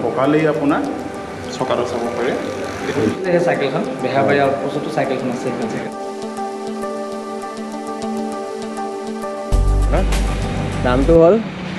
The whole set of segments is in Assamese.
বগালেই আপোনাৰ চকাটো চাব পাৰে চাইকেলখন বেহাৰবাৰী আউটপোষ্টতো চাইকেলখন আছে এইখন চাইকেল নামটো হ'ল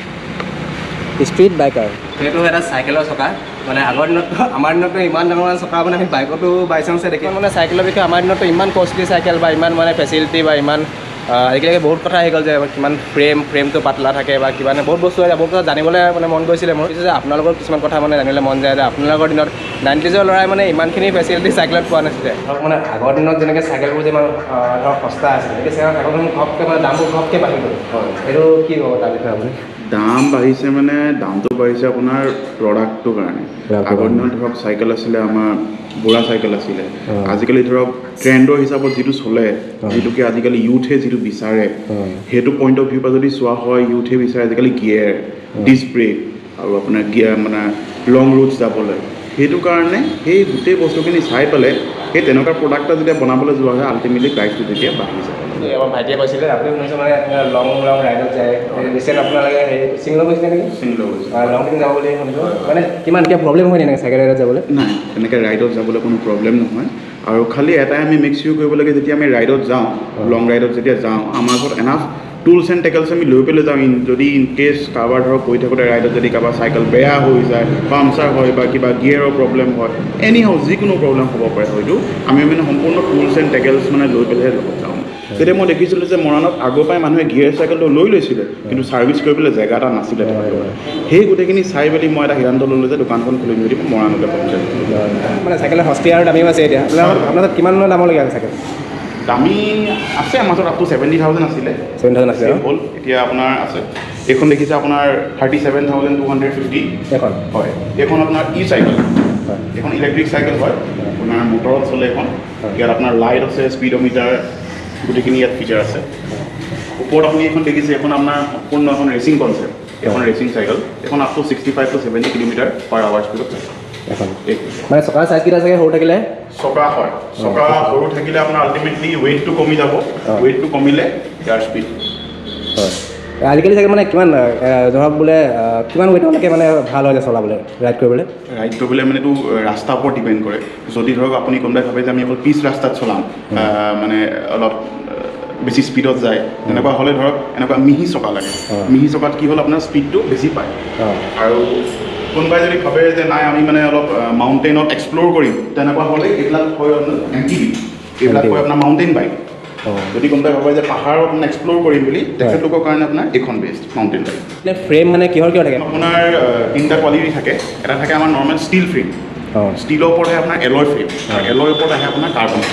ষ্ট্ৰীট বাইকাৰ সেইটো এটা চাইকেলৰ চকা মানে আগৰ দিনততো আমাৰ দিনততো ইমান ডাঙৰ চকা মানে আমি বাইকতো বাই চান্সে দেখি মানে চাইকেলৰ বিষয়ে আমাৰ দিনততো ইমান কষ্টলি চাইকেল বা ইমান মানে ফেচিলিটি বা ইমান আজিকালি বহুত কথা আহি গ'ল যে কিমান ফ্ৰেমটো পাতলা থাকে বা কিবা বহুত বস্তু আছে বহুত কথা জানিবলৈ মানে মন গৈছিলে মোৰ যে আপোনালোকৰ কিছুমান কথা মানে জানিবলৈ মন যায় যে আপোনালোকৰ দিনত 90s ল'ৰাই মানে ইমানখিনি ফেচিলিটি চাইকেলত পোৱা নাছিলে ধৰক মানে আগৰ দিনত যেনেকৈ চাইকেলবোৰ যে ইমান ধৰক সস্তা আছিলে এতিয়া চাইকেলখন ঘপকৈ মানে দামবোৰ ঘপকৈ বাঢ়ি গ'ল হয় সেইটো কি ক'ব তাৰ বিষয়ে আপুনি দাম বাঢ়িছে মানে দামটো বাঢ়িছে আপোনাৰ প্ৰডাক্টটোৰ কাৰণে আগৰ দিনত ধৰক চাইকেল আছিলে আমাৰ বুঢ়া চাইকেল আছিলে আজিকালি ধৰক ট্ৰেণ্ডৰ হিচাপত যিটো চলে যিটোকে আজিকালি ইউথে যিটো বিচাৰে সেইটো পইণ্ট অফ ভিউৰ পৰা যদি চোৱা হয় ইউথে বিচাৰে আজিকালি গিয়েৰ ডিস্ক ব্ৰেক আৰু আপোনাৰ গিয়াৰ মানে লং ৰুটছ যাবলৈ সেইটো কাৰণে সেই গোটেই বস্তুখিনি চাই পেলাই সেই তেনেকুৱা প্ৰডাক্ট এটা যেতিয়া বনাবলৈ যোৱা হয় আল্টিমেটলি প্ৰাইচটো তেতিয়া বাঢ়ি যায় আমাৰ ভাইটিয়ে কৈছিলে আপুনি শুনিছে মানে লং ৰাইডত যায় ৰিচেণ্ট আপোনালোকে হেৰি ছিংগলত গৈছিলে নেকি ছিংগলত গৈছে লং ট্ৰিপ যাব বুলি শুনিছোঁ মানে কিমান কিবা প্ৰব্লেম হয় নেকি চাইকেল ৰাইডত যাবলৈ নাই তেনেকৈ ৰাইডত যাবলৈ কোনো প্ৰব্লেম নহয় আৰু খালি এটাই আমি মেক চিয়ৰ কৰিব লাগে যেতিয়া আমি ৰাইডত যাওঁ লং ৰাইডত যেতিয়া যাওঁ আমাৰ ঘৰত এনাফ টুলছ এণ্ড টেকলছ আমি লৈ পেলাই যাওঁ যদি ইন কেছ কাৰোবাৰ ধৰক গৈ থাকোঁতে ৰাইডত যদি কাৰোবাৰ চাইকেল বেয়া হৈ যায় পামচাৰ হয় বা কিবা গিয়েৰৰ প্ৰব্লেম হয় এনি হাউ যিকোনো প্ৰব্লেম হ'ব পাৰে হয়তো আমি মানে সম্পূৰ্ণ টুলছ এণ্ড টেকলছ মানে লৈ পেলাইহে লগত যাওঁ তেতিয়া মই দেখিছিলোঁ যে মৰাণত আগৰ পৰাই মানুহে গিয়েৰ চাইকেলটো লৈ লৈছিলে কিন্তু ছাৰ্ভিচ কৰিবলৈ জেগা এটা নাছিলে তেওঁলোকৰ সেই গোটেইখিনি চাই মেলি মই এটা সিদ্ধান্ত ল'লোঁ যে দোকানখন খুলি মেলি মৰাণতে পঞ্চায়ত মানে চাইকেলৰ সস্তীয়া আৰু দামীও আছে এতিয়া আপোনাৰ তাত কিমান দামলৈকে আছে চাইকেল দামী আছে আমাৰ ওচৰত আপ টু 70,000 আছিলে 70,000 আছে হ'ল এতিয়া আপোনাৰ আছে এইখন দেখিছে আপোনাৰ 37,250 এখন হয় এইখন আপোনাৰ ই চাইকেল এখন ইলেক্ট্ৰিক চাইকেল হয় আপোনাৰ মটৰত চলে এখন ইয়াত আপোনাৰ লাইট আছে স্পীডোমিটাৰ গোটেইখিনি ইয়াত ফিচাৰ আছে ওপৰত আপুনি এখন দেখিছে এখন আপোনাৰ সম্পূৰ্ণ এখন ৰেচিং কনচেপ্ট এখন ৰেচিং চাইকেল এখন up to 65 to 70 kilometre per hour স্পীডত এখন মানে চকাৰ চাইজ কেইটা চাগে সৰু থাকিলে চকা হয় চকা সৰু থাকিলে আপোনাৰ আল্টিমেটলি ৱেইটটো কমি যাব ৱেইটটো কমিলে ইয়াৰ স্পীড হয় আজিকালি চাগে মানে কিমান ধৰক বোলে কিমান ৱেইটলৈকে মানে ভাল হয় চলাবলৈ ৰাইড কৰিবলৈ মানে এইটো ৰাস্তাৰ ওপৰত ডিপেণ্ড কৰে যদি ধৰক আপুনি কোনোবাই ভাবে যে আমি অকল পিচ ৰাস্তাত চলাম মানে অলপ বেছি স্পীডত যায় তেনেকুৱা হ'লে ধৰক এনেকুৱা মিহি চকা লাগে মিহি চকাত কি হ'ল আপোনাৰ স্পীডটো বেছি পায় আৰু কোনোবাই যদি ভাবে যে নাই আমি মানে অলপ মাউণ্টেইনত এক্সপ্ল'ৰ কৰিম তেনেকুৱা হ'লে এইবিলাক হয় আপোনাৰ MTB এইবিলাক হয় আপোনাৰ মাউণ্টেইন বাইক যদি কোনোবাই ভাবে যে পাহাৰত আপোনাৰ এক্সপ্ল'ৰ কৰিম বুলি তেখেতলোকৰ কাৰণে আপোনাৰ এইখন বেষ্ট মাউণ্টেইন বাইক ফ্ৰেম মানে কিহৰ থাকে আপোনাৰ তিনিটা কোৱালিটি থাকে এটা থাকে আমাৰ নৰ্মেল ষ্টিল ফ্ৰেম ষ্টিলৰ ওপৰত আহে আপোনাৰ এলয় ফ্ৰেম আৰু এলয়ৰ ওপৰত আহে আপোনাৰ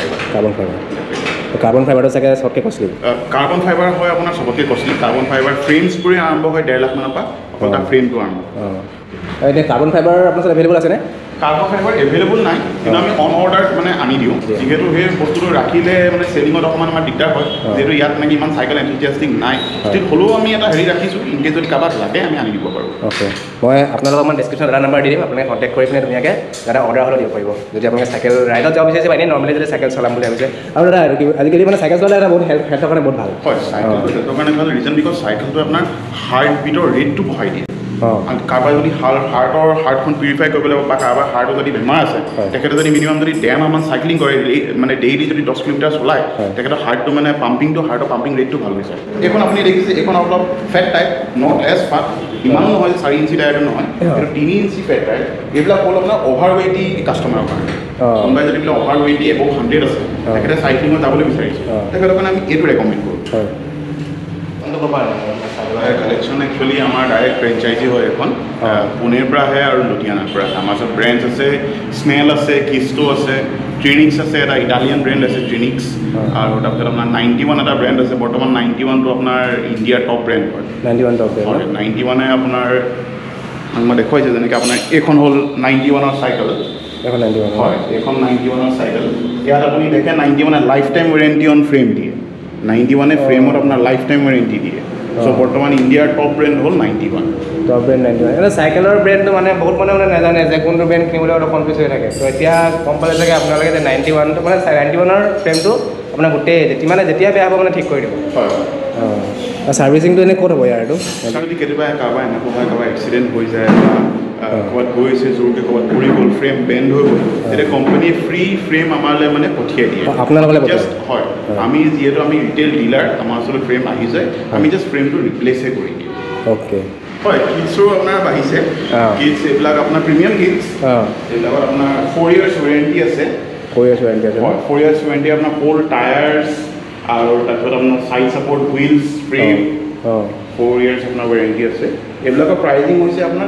কাৰ্বন ফাইবাৰটো চাগে চবতকৈ কষ্টলি কাৰ্বন ফাইবাৰ হয় আপোনাৰ চবতকৈ কষ্টলি কাৰ্বন ফাইবাৰ ফ্ৰেমছবোৰে আৰম্ভ হয় 1.5 লাখ মানৰ পৰা অকল তাৰ ফ্ৰেমটো আৰম্ভ এতিয়া কাৰ্বন ফাইবাৰ আপোনাৰ ওচৰত এভেইলেবল আছেনে কাৰ্বন ফাইবাৰ এভেইলেবল নাই কিন্তু আমি অন অৰ্ডাৰ মানে আনি দিওঁ যিহেতু সেই বস্তুটো ৰাখিলে মানে চেলিঙত অকণমান আমাৰ দিগদাৰ হয় যিহেতু ইয়াত মানে ইমান চাইকেল এনথুজিয়াষ্টিক নাই ষ্টিল হ'লেও আমি এটা হেৰি ৰাখিছোঁ ইনকেছ যদি কাৰোবাক লাগে আমি আনি দিব পাৰোঁ অ'কে মই আপোনালোকক অকণমান ডেছক্ৰিপশ্যনত এটা নাম্বাৰ দি দিম আপোনালোকে কণ্টেক্ট কৰি পিনে ধুনীয়াকৈ দাদা অৰ্ডাৰ হ'লেও দিব পাৰিব যদি আপোনালোকে চাইকেল ৰাইডত যাব বিচাৰিছে বা এনেই নৰ্মেলি যদি চাইকেল চলাম বুলি ভাবিছে আৰু দাদা আজিকালি মানে চাইকেল চলালে এটা বহুত হেল্থৰ কাৰণে বহুত ভাল হয় চাইকেলটো হেল্থৰ কাৰণে ভাল ৰিজন বিকজ চাইকেলটো আপোনাৰ হাৰ্ট বিটৰ ৰেটটো বঢ়াই দিয়ে কাৰোবাৰ যদি হাৰ্টখন পিউৰিফাই কৰিবলৈ বা কাৰোবাৰ হাৰ্টৰ যদি বেমাৰ আছে তেখেতে যদি মিনিমাম যদি 1.5 মাহমান চাইক্লিং কৰে মানে ডেইলি যদি 10 কিলোমিটাৰ চলায় তেখেতৰ হাৰ্টটো মানে হাৰ্টৰ পাম্পিং ৰেটটো ভাল হৈছে এইখন আপুনি দেখিছে এইখন অলপ ফেট টাইপ নট এজ ফাট ইমানো নহয় 4 ইঞ্চি টায়াৰটো নহয় কিন্তু 3 ইঞ্চি ফেট টাইপ এইবিলাক হ'ল আপোনাৰ অভাৰ ৱেইটি কাষ্টমাৰৰ কাৰণে কোনোবাই যদি বোলে অভাৰ ৱেইটি এবভ 100 আছে তেখেতে চাইক্লিঙত যাবলৈ বিচাৰিছে তেখেতৰ কাৰণে আমি এইটো ৰেকমেণ্ড কৰোঁ কালেকশ্যন একচুৱেলি আমাৰ ডাইৰেক্ট ফ্ৰেঞ্চাইজি হয় এখন পুনেৰ পৰা আহে আৰু লুধিয়ানাৰ পৰা আহে আমাৰ ওচৰত ব্ৰেণ্ডছ আছে স্নেল আছে কিষ্টো আছে ট্ৰেনিক্স আছে এটা ইটালিয়ান ব্ৰেণ্ড আছে ট্ৰেনিক্স আৰু তাৰপিছত আপোনাৰ 91 এটা ব্ৰেণ্ড আছে বৰ্তমান 91টো আপোনাৰ ইণ্ডিয়াৰ টপ ব্ৰেণ্ড হয় 91 আপোনাৰ মই দেখুৱাইছে যেনেকৈ আপোনাৰ এইখন হ'ল 91ৰ চাইকেল হয় এইখন 91ৰ চাইকেল ইয়াত আপুনি দেখে 91 life time warranty on frame দিয়ে 91 ফ্ৰেমত আপোনাৰ লাইফ টাইম ৱাৰেণ্টি দিয়ে চ' বৰ্তমান ইণ্ডিয়াৰ টপ ব্ৰেণ্ড হ'ল 91 টপ ব্ৰেণ্ড 91 এটা চাইকেলৰ ব্ৰেণ্ডটো মানে বহুত মানে নাজানে যে কোনটো ব্ৰেণ্ড কিনিবলৈ অলপ কনফিউজ হৈ থাকে ত' এতিয়া গম পালে চাগে আপোনালোকে যে 91টো মানে 91ৰ ফ্ৰেমটো আপোনাৰ গোটেই যেতিয়া বেয়া হ'ব মানে ঠিক কৰি দিব হয় সাৰ্ভিচিংটো এনে ক'ত হ'ব ইয়াৰটো যদি কেতিয়াবা কাৰোবাৰ এনেকুৱা হয় কাৰোবাৰ এক্সিডেণ্ট হৈ যায় বা ক'ৰবাত গৈছে জোৰকৈ ক'ৰবাত পৰি গ'ল ফ্ৰেম বেণ্ড হৈ গ'ল তেতিয়া কোম্পানীয়ে ফ্ৰী ফ্ৰেম আমালৈ মানে পঠিয়াই দিয়ে আপোনালোকে জাষ্ট হয় আমি যিহেতু আমি ৰিটেইল ডিলাৰ আমাৰ ওচৰত ফ্ৰেম আহি যায় আমি জাষ্ট ফ্ৰেমটো ৰিপ্লেচহে কৰি দিওঁ অ'কে হয় কিডছৰো আপোনাৰ বাঢ়িছে কিডছ এইবিলাক আপোনাৰ প্ৰিমিয়াম কিডছ এইবিলাকত আপোনাৰ 4 years ৱাৰেণ্টি আছে 4 years ৱাৰেণ্টি আছে 4 years ৱাৰেণ্টি আপোনাৰ হোল টায়াৰ্ছ আৰু তাৰপিছত আপোনাৰ side support wheels frame 4 years আপোনাৰ ৱাৰেণ্টি আছে এইবিলাকৰ প্ৰাইচিং হৈছে আপোনাৰ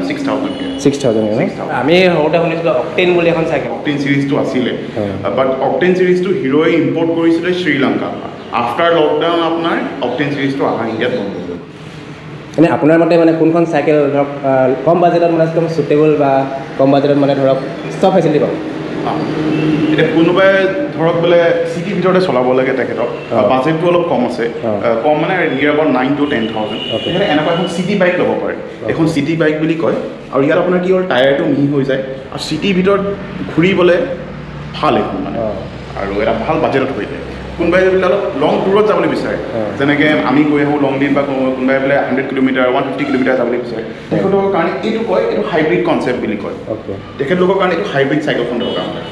6,000 আমি সৰুতে শুনিছিলোঁ অক্টেন বুলি এখন চাইকেল অক্টেন চিৰিজটো আছিলে বাট অক্টেন চিৰিজটো হিৰোয়ে ইম্পৰ্ট কৰিছিলে শ্ৰীলংকা আফটাৰ লকডাউন আপোনাৰ অক্টেন চিৰিজটো অহা ইণ্ডিয়াত বন্ধ হৈ গ'ল মানে আপোনাৰ মতে মানে কোনখন চাইকেল ধৰক কম বাজেটত মানে একদম চুটেবল বা কম বাজেটত মানে ধৰক চব ফেচিলিটি পাব এতিয়া কোনোবাই ধৰক বোলে চিটিৰ ভিতৰতে চলাব লাগে তেখেতক বাজেটটো অলপ কম আছে কম মানে নিয়াৰ এবাউট 9,000 to 10,000 তেখেতে এনেকুৱা এখন চিটি বাইক ল'ব পাৰে এখন চিটি বাইক বুলি কয় আৰু ইয়াত আপোনাৰ কি হ'ল টায়াৰটো মিহি হৈ যায় আৰু চিটিৰ ভিতৰত ঘূৰিবলৈ ভাল এখন মানে আৰু এটা ভাল বাজেটত হৈ যায় কোনোবাই যদি অলপ লং টুৰত যাবলৈ বিচাৰে যেনেকৈ আমি গৈ আহোঁ লং ডিন বা কোনোবাই বোলে 100 কিলোমিটাৰ 150 কিলোমিটাৰ যাবলৈ বিচাৰে তেখেতলোকৰ কাৰণে এইটো কয় এইটো হাইব্ৰিড কনচেপ্ট বুলি কয় তেখেতলোকৰ কাৰণে এইটো হাইব্ৰিড চাইকেলখন দৰকাৰ হয়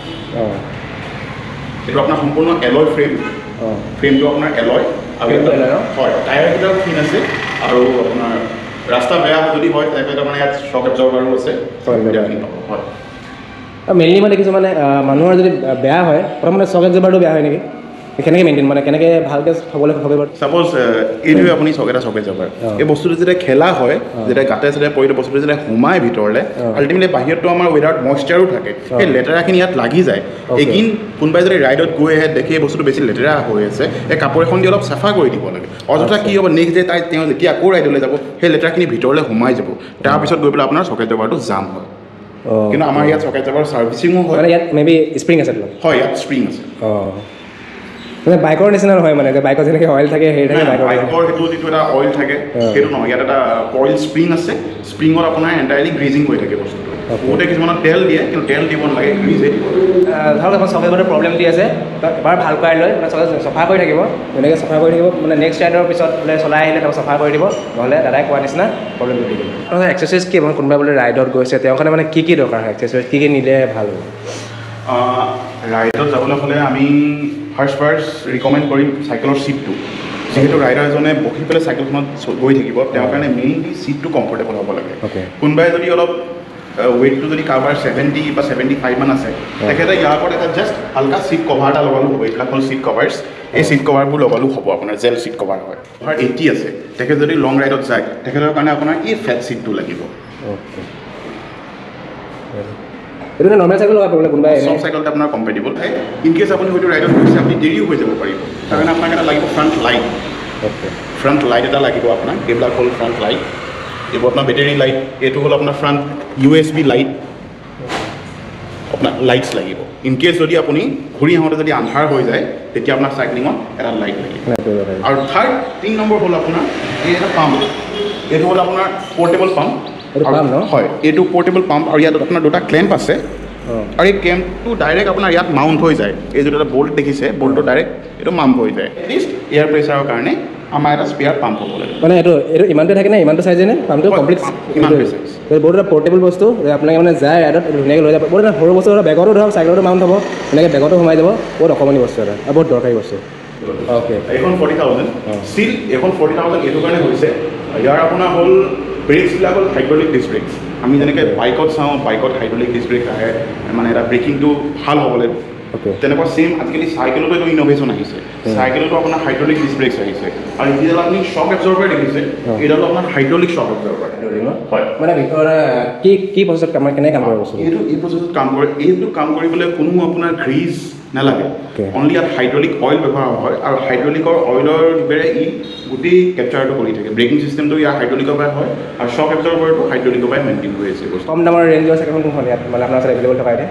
এইটো আপোনাৰ সম্পূৰ্ণ এলয় ফ্ৰেমটো আপোনাৰ এলয় আৰু হয় টায়াৰকেইটাও ফিন আছে আৰু আপোনাৰ ৰাস্তা বেয়া যদি হয় তেখেতৰ মানে ইয়াত শ্বক এবজৰ্ভাৰো আছে হয় মেইনলি মানে দেখিছোঁ মানে মানুহৰ যদি বেয়া হয় প্ৰথম মানে শ্বক এবজৰ্ভাৰটো বেয়া হয় নেকি কেনেকৈ মেইনটেইন মানে কেনেকৈ ভালকৈ থ'বলৈ হ'ব ছাপ'জ এইটোৱে আপুনি শ্বক এবজৰ্ভাৰ এই বস্তুটো যেতিয়া খেলা হয় যেতিয়া গাতে চাতে পৰি বস্তুটো যেতিয়া সোমাই ভিতৰলৈ আল্টিমেটলি বাহিৰততো আমাৰ উইডাউট মইশ্চাৰো থাকে সেই লেতেৰাখিনি ইয়াত লাগি যায় এদিন কোনোবাই যদি ৰাইডত গৈ আহে দেখি এই বস্তুটো বেছি লেতেৰা হৈ আছে এই কাপোৰ এখন দি অলপ চাফা কৰি দিব লাগে অযথা কি হ'ব নেক্সট ডে তেওঁ যেতিয়া আকৌ ৰাইডলৈ যাব সেই লেতেৰাখিনি ভিতৰলৈ সোমাই যাব তাৰপিছত গৈ পেলাই আপোনাৰ শ্বক এবজৰ্ভাৰটো জাম হয় কিন্তু আমাৰ ইয়াত শ্বক এবজৰ্ভাৰ ছাৰ্ভিচিঙো হয় ইয়াত মেবি স্প্ৰিং আছে হয় ইয়াত স্প্ৰিং আছে মানে বাইকৰ নিচিনা নহয় মানে বাইকৰ যেনেকৈ অইল থাকে সেই থাকে বাইকৰ সেইটো যিটো এটা অইল থাকে সেইটো নহয় ইয়াত এটা কইল স্প্ৰিং আছে স্প্ৰিঙত আপোনাৰ এণ্টায়াৰলি গ্ৰিজিং হৈ থাকে বস্তুটো বহুতে কিছুমানত তেল দিয়ে কিন্তু তেল দিব নালাগে গ্ৰিজে দিব ধৰক এখন শ্বক এবজৰ্ভাৰ প্ৰব্লেম দি আছে এবাৰ ভাল কৰাই লৈ মানে চফা কৰি থাকিব তেনেকৈ চফা কৰি থাকিব মানে নেক্সট ৰাইডৰ পিছত বোলে চলাই আহিলে তেওঁ চফা কৰি দিব নহ'লে দাদাই কোৱা নিচিনা প্ৰব্লেমটো দি দিব এক্সাৰচাইজ কি মানে কোনোবাই বোলে ৰাইডত গৈছে তেওঁৰ কাৰণে মানে কি দৰকাৰ হয় এক্সাৰচাইজ কি নিলে ভাল হ'ব ৰাইডত যাবলৈ হ'লে আমি ফাৰ্ষ্ট ৰিকমেণ্ড কৰিম চাইকেলৰ ছিটটো যিহেতু ৰাইডাৰ এজনে বহি পেলাই চাইকেলখনত গৈ থাকিব তেওঁৰ কাৰণে মেইনলি ছিটটো কমফৰ্টেবল হ'ব লাগে কোনোবাই যদি অলপ ৱেইটটো যদি কাৰোবাৰ 70 বা 75 মান আছে তেখেতে ইয়াৰ ওপৰত এটা জাষ্ট হালকা ছিট কভাৰ এটা লগালোঁ হ'ব এইবিলাক হ'ল ছিট কভাৰ্ছ এই ছিট কভাৰবোৰ লগালোঁ হ'ব আপোনাৰ জেল ছিট কভাৰ হয় আপোনাৰ 80 আছে তেখেত যদি লং ৰাইডত যায় তেখেতৰ কাৰণে আপোনাৰ এই ফেট ছিটটো লাগিব এইটো নৰ্মেল চাইকেল লগাব পাৰিব কোনোবাই চব চাইকেলতে আপোনাৰ কম্পেটিবল হয় ইন কেছ আপুনি হয়তো ৰাইডত গৈছে আপুনি দেৰিও হৈ যাব পাৰিব তাৰ কাৰণে আপোনাক এটা লাগিব ফ্ৰণ্ট লাইট এটা লাগিব আপোনাক এইবিলাক হ'ল ফ্ৰণ্ট লাইট এইবোৰ আপোনাৰ বেটেৰী লাইট এইটো হ'ল আপোনাৰ ফ্ৰণ্ট USB লাইট আপোনাৰ লাইটছ লাগিব ইন কেছ যদি আপুনি ঘূৰি আহোঁতে যদি আন্ধাৰ হৈ যায় তেতিয়া আপোনাৰ চাইক্লিঙত এটা লাইট লাগিব আৰু থাৰ্ড 3 নম্বৰ হ'ল আপোনাৰ এই এটা পাম্প এইটো হ'ল আপোনাৰ পৰ্টেবল পাম্প হয় এইটো পৰ্টেবল পাম্প আৰু ইয়াত আপোনাৰ দুটা ক্লেম্প আছে আৰু এই ক্লেম্পটো ডাইৰেক্ট আপোনাৰ ইয়াত মাউণ্ট হৈ যায় এই যিটো এটা বল্ট দেখিছে বল্টটো ডাইৰেক্ট এইটো মাউণ্ট হৈ যায় এটলিষ্ট এয়াৰ প্ৰেছাৰৰ কাৰণে আমাৰ এটা স্পেয়াৰ পাম্প হ'ব লাগে মানে এইটো ইমানটো থাকে নে ইমানটো চাইজে নে পাম্পটো কমপ্লিট ইমান বহুত এটা পৰ্টেবল বস্তু আপোনালোকে মানে যায় ৰাইডত ধুনীয়াকৈ লৈ যাব বহুত এটা সৰু বস্তু বেগতো ধৰক চাইকেলতো মাউণ্ট হ'ব এনেকৈ বেগতো সোমাই যাব বহুত অকণমানি বস্তু এটা আৰু বহুত দৰকাৰী বস্তু অ'কে এইখন 40,000 ষ্টিল এইখন 40,000 এইটো কাৰণে হৈছে ইয়াৰ আপোনাৰ হ'ল ব্ৰেকছবিলাক হ'ল হাইড্ৰলিক ডিস্ক ব্ৰেকছ আমি যেনেকৈ বাইকত চাওঁ বাইকত হাইড্ৰলিক ডিস্ক ব্ৰেক আহে মানে এটা ব্ৰেকিংটো ভাল হ'বলৈ তেনেকুৱা ছেইম আজিকালি চাইকেলতো এইটো ইন'ভেশ্যন আহিছে চাইকেলতো আপোনাৰ হাইড্ৰলিক ডিস্ক ব্ৰেকছ আহিছে আৰু যিডাল আপুনি শ্বক এবজৰ্ভাৰ দেখিছে এইডালো আপোনাৰ হাইড্ৰলিক শ্বক এবজৰ্ভাৰ হয় মানে ভিতৰত কি প্ৰচেছত আমাৰ কেনেকৈ কাম কৰে বস্তু এই প্ৰচেছত কাম কৰে এইটো কাম কৰিবলৈ কোনো আপোনাৰ গ্ৰীজ নালাগে অনলি ইয়াত হাইড্ৰলিক অইল ব্যৱহাৰ হয় আৰু হাইড্ৰলিকৰ অইলৰ দ্বাৰা ই গোটেই কেপচাৰটো কৰি থাকে ব্ৰেকিং চিষ্টেমটো ইয়াৰ হাইড্ৰলিকৰ পৰাই হয় আৰু শ্বক এবজৰ্ভাৰটো হাইড্ৰলিকৰ পৰাই মেইনটেইন হৈ আছে কম দামৰ ৰেঞ্জৰ চাইকেলখন কোনখন ইয়াত মানে আপোনাৰ ওচৰত এভেইলেবল থকা এতিয়া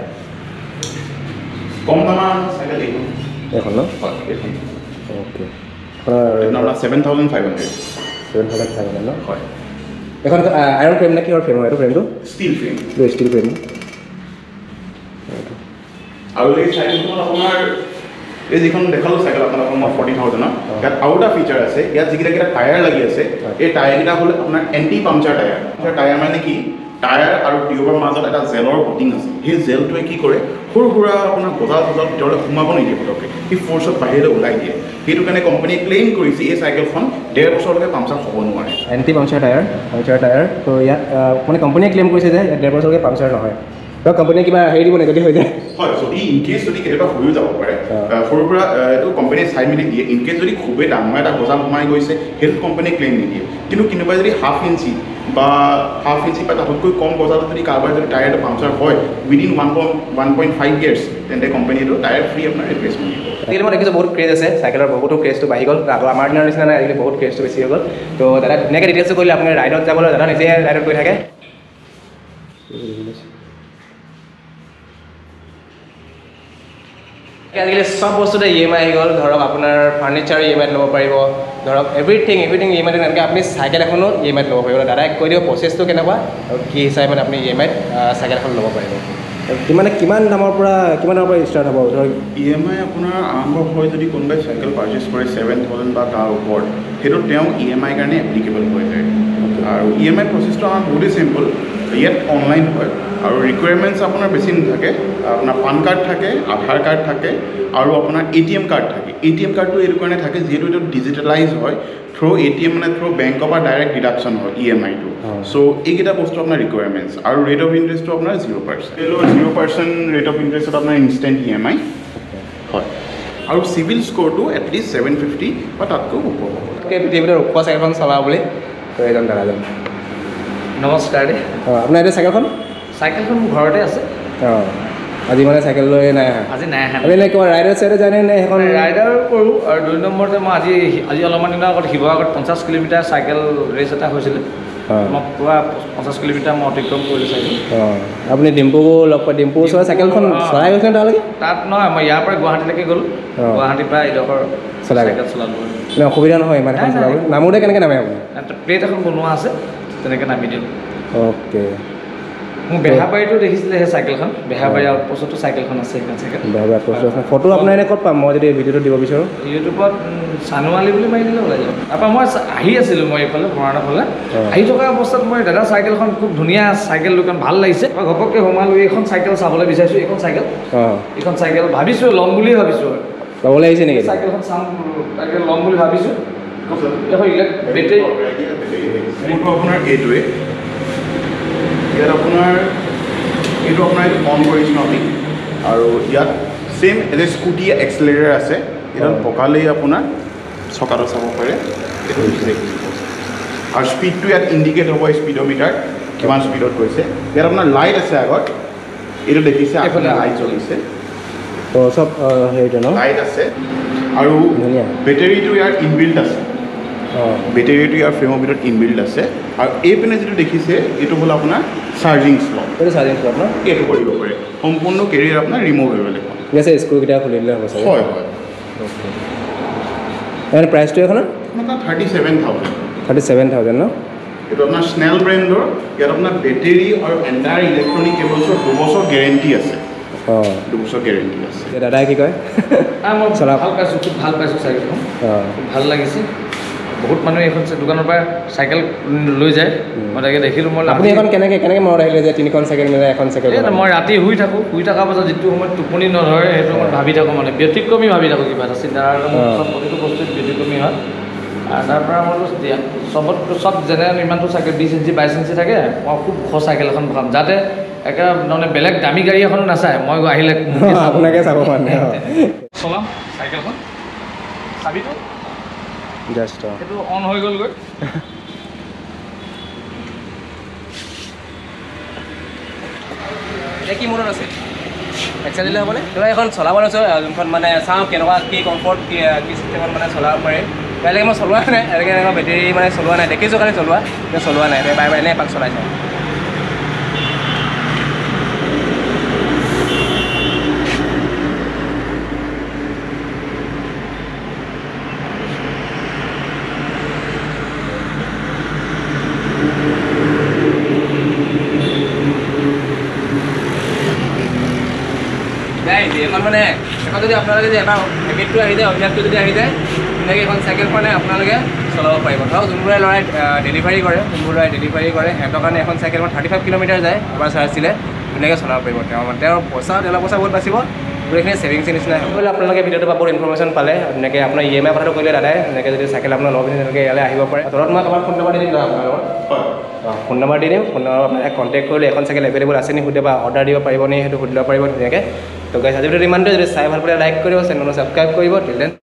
কম দামৰ চাইকেল এইখন ন হয় এইখন অ'কে আপোনাৰ 7,500 ন হয় এখন আইৰণ ফ্ৰেম নে কিহৰ ফ্ৰেম হয় এইটো ফ্ৰেমটো ষ্টিল ফ্ৰেম ষ্টিল ফ্ৰেম আৰু এই চাইকেলখনত আপোনাৰ এই যিখন দেখালোঁ চাইকেল আপোনালোকক মই 40,000 ইয়াত আৰু এটা ফিচাৰ আছে ইয়াত যিকেইটা টায়াৰ লাগি আছে এই টায়াৰকেইটা হ'ল আপোনাৰ এণ্টি পাংচাৰ টায়াৰ টায়াৰ মানে কি টায়াৰ আৰু টিউবৰ মাজত এটা জেলৰ কোটিং আছে সেই জেলটোৱে কি কৰে সৰু সুৰা আপোনাৰ গজাল ভিতৰলৈ সোমাব নিদিয়ে পটককৈ সি ফ'ৰ্চত বাহিৰলৈ ওলাই দিয়ে সেইটো কাৰণে কোম্পানীয়ে ক্লেইম কৰিছে এই চাইকেলখন 1.5 বছৰলৈকে পাংচাৰ হ'ব নোৱাৰে এণ্টি পাংচাৰ টায়াৰ তো ইয়াত মানে কোম্পানীয়ে ক্লেইম কৰিছে যে 1.5 বছৰলৈকে পাংচাৰ নহয় তো কোম্পানীয়ে কিবা হেৰি দিব নেগেটিভ হৈ যায় হয় যদি ইনকেছ যদি কেতিয়াবা হৈও যাব পাৰে সৰুৰ পৰা এইটো কোম্পানীয়ে চাই মেলি দিয়ে ইনকেছ যদি খুবেই ডাঙৰ এটা গজাল সোমাই গৈছে সেইটো কোম্পানীয়ে ক্লেইম নিদিয়ে কিন্তু কোনোবাই যদি হাফ ইঞ্চি বা তাতকৈ কম গজালত যদি কাৰোবাৰ যদি টায়াৰটো পাংচাৰ হয় উইদিন 1.5 years তেন্তে কোম্পানীটো টায়াৰ ফ্ৰী আপোনাৰ ৰিপ্লেচমেণ্ট দিব আজিকালি মই দেখিছোঁ বহুত ক্ৰেজ আছে চাইকেলৰ বহুতো ক্ৰেজটো বাঢ়ি গ'ল আগৰ আমাৰ দিনৰ নিচিনা নাই আজিকালি বহুত ক্ৰেজটো বেছি হৈ গ'ল তো দাদা ধুনীয়াকৈ ডিটেইলছটো কৰিলে আপুনি ৰাইডত যাবলৈ দাদা নিজে ৰাইডত গৈ থাকে আজিকালি চব বস্তুতে EMI আহি গ'ল ধৰক আপোনাৰ ফাৰ্নিচাৰ EMI ল'ব পাৰিব ধৰক এভৰিথিং EMI এনেকৈ আপুনি চাইকেল এখনো EMI ল'ব পাৰিব দাদাই কৈ দিব প্ৰচেছটো কেনেকুৱা আৰু কি হিচাপে মানে আপুনি EMI চাইকেল এখন ল'ব পাৰিব কিমান দামৰ পৰা ষ্টাৰ্ট হ'ব ধৰক EMI আপোনাৰ আৰম্ভ হয় যদি কোনোবাই চাইকেল পাৰ্চেছ কৰে 7,000 বা তাৰ ওপৰত সেইটো তেওঁ EMI কাৰণে এপ্লিকেবল হৈ যায় আৰু EMI প্ৰচেছটো আমাৰ বহুতেই চিম্পল ইয়াত অনলাইন হয় আৰু ৰিকুৱাৰমেণ্টছ আপোনাৰ বেছি নাথাকে আপোনাৰ পান কাৰ্ড থাকে আধাৰ কাৰ্ড থাকে আৰু আপোনাৰ ATM কাৰ্ড থাকে ATM কাৰ্ডটো এইটো কাৰণে থাকে যিহেতু এইটো ডিজিটেলাইজ হয় থ্ৰু ATM মানে থ্ৰু বেংকৰ পৰা ডাইৰেক্ট ডিডাকশ্যন হয় EMIটো চ' এইকেইটা বস্তু আপোনাৰ ৰিকুৱাৰমেণ্টছ আৰু ৰেট অফ ইণ্টাৰেষ্টটো আপোনাৰ 0% ৰেট অফ ইণ্টাৰেষ্টত আপোনাৰ ইনষ্টেণ্ট EMI হয় আৰু চিভিল স্ক'ৰটো এটলিষ্ট 750 বা তাতকৈ ওপৰ হ'ব পৃথিৱীৰ ওখ চাইকেলখন চলাওঁ বুলি তো এজন দাদাজন নমস্কাৰ দেই আপোনাৰ এতিয়া চাইকেলখন মোৰ ঘৰতে আছে আজি মানে চাইকেল লৈ নাই আজি নাই আহা আপুনি কিবা ৰাইডাৰ চাইডাৰ জানে নে সেইখন ৰাইডাৰ কৰোঁ আৰু 2 নম্বৰতে মই আজি অলপমান দিনৰ আগত শিৱসাগৰত 50 কিলোমিটাৰ চাইকেল ৰেচ এটা হৈছিলে মই পুৰা 50 কিলোমিটাৰ মই অতিক্ৰম কৰিলোঁ চাইকেল আপুনি ডিম্পুকো লগ পাই ডিম্পু ওচৰৰ চাইকেলখন চলাই গৈছিলে তালৈকে তাত নহয় মই ইয়াৰ পৰা গুৱাহাটীলৈকে গ'লোঁ গুৱাহাটীৰ পৰা এইডোখৰ চাইকেল চলালোঁ অসুবিধা নহয় ইমান এখন চলাবলৈ নামোতে কেনেকৈ নামে আপুনি প্লেট এখন বনোৱা আছে তেনেকৈ নামি দিওঁ অ'কে মোৰ বেহাবাৰীটো দেখিছিলে সেই চাইকেলখন বেহাবাৰী আউটপোষ্টতো চাইকেলখন আছে সেইখন চাইকেল বেহাবাৰী আউটপোষ্ট ফটো আপোনাৰ এনে ক'ত পাম মই যদি ভিডিঅ'টো দিব বিচাৰোঁ ইউটিউবত চানুৱালী বুলি মাৰি দিলে ওলাই যাব তাৰপৰা মই আহি আছিলোঁ মই এইফালে মৰাণৰ ফালে আহি থকা অৱস্থাত মই দাদা চাইকেলখন খুব ধুনীয়া চাইকেল দোকান ভাল লাগিছে মই ঘপককৈ সোমালোঁ এইখন চাইকেল চাবলৈ বিচাৰিছোঁ এইখন চাইকেল ভাবিছোঁ ল'ম বুলি ভাবিছোঁ ল'বলৈ আহিছে নেকি চাইকেলখন চাম তাকে ল'ম বুলি ভাবিছোঁ বেটেৰী মোৰটো আপোনাৰ এইটোৱে ইয়াত আপোনাৰ এইটো অন কৰিছোঁ আমি আৰু ইয়াত same as a scooty accelerator আছে ইয়াত পকালেই আপোনাৰ চকাটো চাব পাৰে এইটো আৰু স্পীডটো ইয়াত ইণ্ডিকেট হ'ব স্পীডোমিটাৰ কিমান স্পীডত গৈছে ইয়াত আপোনাৰ লাইট আছে আগত এইটো দেখিছে আপোনাৰ লাইট জ্বলিছে চব হেৰিটো ন লাইট আছে আৰু বেটেৰীটো ইয়াত ইনবিল্ট আছে বেটেৰীটো ইয়াৰ ফ্ৰেমৰ ভিতৰত ইনবিল্ট আছে আৰু এই পিনে যিটো দেখিছে এইটো হ'ল আপোনাৰ চাৰ্জিং শ্লট ন এইটো কৰিব পাৰে সম্পূৰ্ণ কেৰিয়াৰ আপোনাৰ ৰিমুভ হৈ গ'লে ঠিক আছে স্কুলকেইটা খুলি দিলে হ'ব চাগে হয় এনে প্ৰাইচটো এখন আপোনাৰ 37,000 37,000 ন এইটো আপোনাৰ স্নেল ব্ৰেণ্ডৰ ইয়াত আপোনাৰ বেটেৰী আৰু এণ্টায়াৰ ইলেক্ট্ৰনিক কেবলছৰ 2 বছৰ গেৰেণ্টি আছে 2 বছৰ গেৰেণ্টি আছে দাদাই কি কয় মই ভাল পাইছোঁ খুব ভাল পাইছোঁ চাইকেলখন ভাল লাগিছে বহুত মানুহে এইখন দোকানৰ পৰা চাইকেল লৈ যায় মই তাকে দেখিলোঁ মই আপুনি এখন কেনেকৈ মনত আহিলে যে 3খন চাইকেল মিলাই এখন চাইকেল মই ৰাতি শুই থাকোঁ শুই থকাৰ পাছত যিটো সময়ত টোপনি নধৰে সেইটো মই ভাবি থাকোঁ মানে ব্যতিক্ৰমী ভাবি থাকোঁ কিবা এটা চিন্তা প্ৰতিটো বস্তুত ব্যতিক্ৰমী হয় আৰু তাৰ পৰা মই চব জেনেৰেল ইমানটো চাইকেল 20 ইঞ্চি 22 ইঞ্চি থাকে মই খুব ওখ চাইকেল এখন ভৰাম যাতে একেবাৰে মানে বেলেগ দামী গাড়ী এখনো নাচায় মই আহিলে আপোনাকে চাব মানে চলাম চাইকেলখন চাবিটো জাষ্ট সেইটো অন হৈ গ'লগৈ এতিয়া কি মনত আছে এক্সেল দিলে হ'বনে কিবা এখন চলাব লৈছোঁ যোনখন মানে চাওঁ কেনেকুৱা কি কমফৰ্ট কি চিষ্টেমত মানে চলাব পাৰে বেলেগে মই চলোৱা নাই এনেকৈ বেটেৰী মানে চলোৱা নাই দেখিছোঁ কাৰণে চলোৱা নাই বাৰে বাৰে এনেই এপাক চলাই চাওঁ নাই এখন মানে এখন যদি আপোনালোকে যদি এটা হেবিটটো আহি যায় অভ্যাসটো যদি আহি যায় তেনেকৈ এখন চাইকেল মানে আপোনালোকে চলাব পাৰিব ধৰক যোনবোৰে ল'ৰাই ডেলিভাৰী কৰে সিহঁতৰ কাৰণে এখন চাইকেল 35 কিলোমিটাৰ যায় এবাৰ চাৰ্জ দিলে ধুনীয়াকৈ চলাব পাৰিব তেওঁৰ তেলৰ পইচা বহুত বাচিব গোটেইখিনি ছেভিংছ নিচিনাই হ'ব আপোনালোকে ভিডিঅ'টো পৰা বহুত ইনফৰমেশ্যন পালে ধুনীয়াকৈ আপোনাৰ EMI কথাটো কৰিলে দাদাই ধুনীয়াকৈ যদি চাইকেল আপোনাৰ লগ তেনেকৈ ইয়ালৈ আহিব পাৰে তলত মই কাৰোবাৰ ফোন নম্বৰ দি দিম আপোনাৰ লগত ফোন নম্বৰ দি দিম ফোন নম্বৰ আপোনাক কণ্টেক্ট কৰিলে এখন চাইকেল এভেইলেবল আছে নি সুধিব বা অৰ্ডাৰ দিব পাৰিব নি সেইটো সুধিব পাৰিব ধুনীয়াকৈ তো গাইছ আজি ভিডিঅ'টো ইমানটোৱে যদি চাই ভাল পালে লাইক কৰিব চেনেলটো ছাবস্ক্ৰাইব কৰিব